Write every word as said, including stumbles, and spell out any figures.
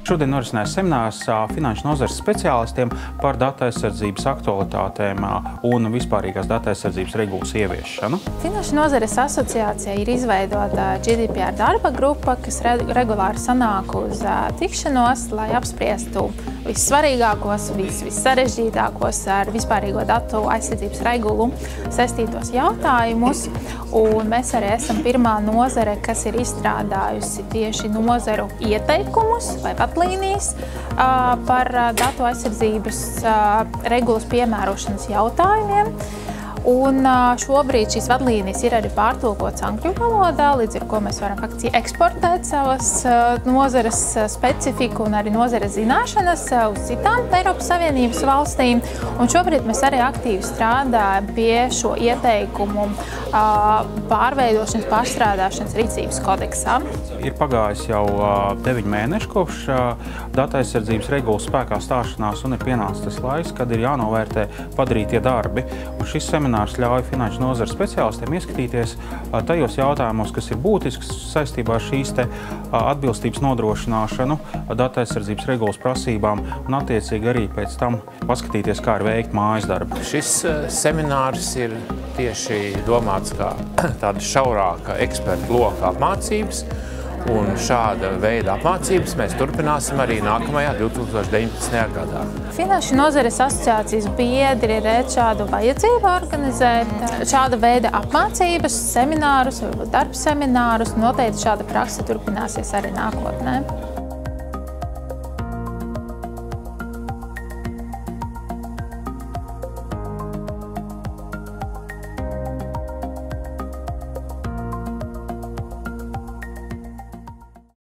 Šodien norisinās seminārs finanšu nozares speciālistiem par datu aizsardzības aktualitātēm un vispārīgās datu aizsardzības regulas ieviešanu. Finanšu nozares asociācija ir izveidota G D P R darba grupa, kas regulāri sanāk uz tikšanos, lai apspriestu vissvarīgākos, vis, vissarežģītākos ar vispārīgo datu aizsardzības regulu saistītos jautājumus. Un mēs arī esam pirmā nozare, kas ir izstrādājusi tieši nozaru ieteikumus vai vadlīnijas par datu aizsardzības regulas piemērošanas jautājumiem. Un šobrīd šīs vadlīnijas ir arī pārtulkotas angļu valodā, līdz ar ko mēs varam faktiski eksportēt savas nozares specifiku un arī nozares zināšanas uz citām Eiropas Savienības valstīm. Un šobrīd mēs arī aktīvi strādājam pie šo ieteikumu pārveidošanas, pārstrādāšanas rīcības kodeksā. Ir pagājis jau deviņi mēneši kopš datu aizsardzības regulas spēkā stāšanās un ir pienācis tas laiks, kad ir jānovērtē padarītie darbi. Un šis seminārs ļauj finanšu nozares speciālistiem ieskatīties tajos jautājumos, kas ir būtisks saistībā ar šīs te atbilstības nodrošināšanu datu aizsardzības regulas prasībām un attiecīgi arī pēc tam paskatīties, kā ir veikt mājas darbu. Šis seminārs ir tieši domāts kā tāda šaurāka ekspertu loka apmācības, un šāda veida apmācības mēs turpināsim arī nākamajā divi tūkstoši deviņpadsmitajā gadā. Finanšu nozares asociācijas biedri redz šādu vajadzību organizēt šāda veida apmācības, seminārus, darbseminārus. Noteikti šāda prakse turpināsies arī nākotnē.